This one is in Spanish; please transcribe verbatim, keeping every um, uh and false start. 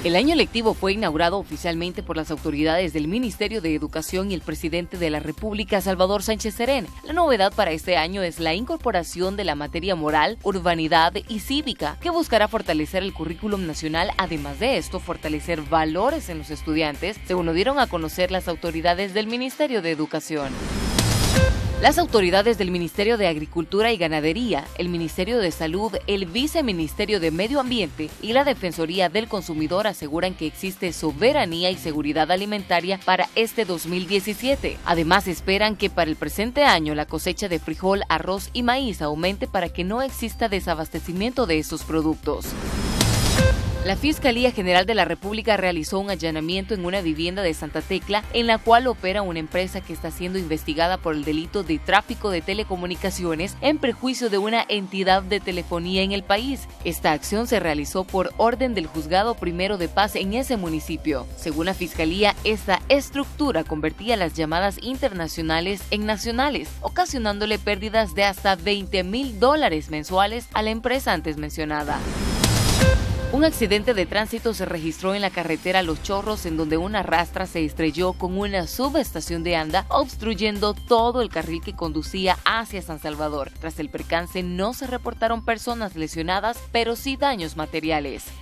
El año lectivo fue inaugurado oficialmente por las autoridades del Ministerio de Educación y el presidente de la República, Salvador Sánchez Serén. La novedad para este año es la incorporación de la materia moral, urbanidad y cívica, que buscará fortalecer el currículum nacional, además de esto, fortalecer valores en los estudiantes, según lo dieron a conocer las autoridades del Ministerio de Educación. Las autoridades del Ministerio de Agricultura y Ganadería, el Ministerio de Salud, el Viceministerio de Medio Ambiente y la Defensoría del Consumidor aseguran que existe soberanía y seguridad alimentaria para este dos mil diecisiete. Además, esperan que para el presente año la cosecha de frijol, arroz y maíz aumente para que no exista desabastecimiento de estos productos. La Fiscalía General de la República realizó un allanamiento en una vivienda de Santa Tecla, en la cual opera una empresa que está siendo investigada por el delito de tráfico de telecomunicaciones en perjuicio de una entidad de telefonía en el país. Esta acción se realizó por orden del Juzgado Primero de Paz en ese municipio. Según la Fiscalía, esta estructura convertía las llamadas internacionales en nacionales, ocasionándole pérdidas de hasta veinte mil dólares mensuales a la empresa antes mencionada. Un accidente de tránsito se registró en la carretera Los Chorros, en donde una rastra se estrelló con una subestación de Anda, obstruyendo todo el carril que conducía hacia San Salvador. Tras el percance no se reportaron personas lesionadas, pero sí daños materiales.